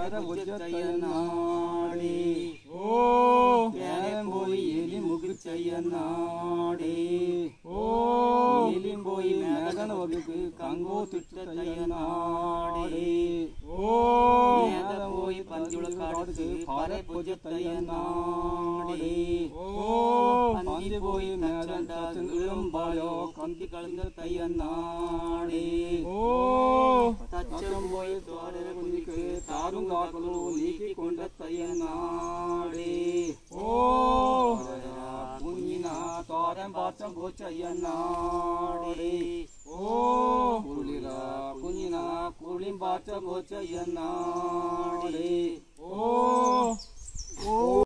ഒജത്തയ്യനാടേ ഓ നേരം പോയി എലി മുകിച്ചയ്യനാടേ ഓ എലിയും പോയി മേഘന വകുക്ക് കങ്കോ തുറ്റയ്യനാടേ ഓ നേരം പോയി പഞ്ചുളക്കാടുക്ക് പല പൊജത്തയ്യനാടേ ഓ പന്തി പോയി മേഘം പായോ കന്തി കളഞ്ഞ തയ്യനാടേ ഓ തച്ചം പോയി തോരര കുഞ്ഞിക്ക് താറും കാക്കളു നീക്കിക്കൊണ്ട തയ്യനാടേ ഓ കുഞ്ഞിന തോരൻ പാച്ചം പോച്ചയ്യനാടേ ഓ കുളിര കുഞ്ഞിന കുളിം പാച്ച പോച്ചയ്യനാടേ ഓ ഓ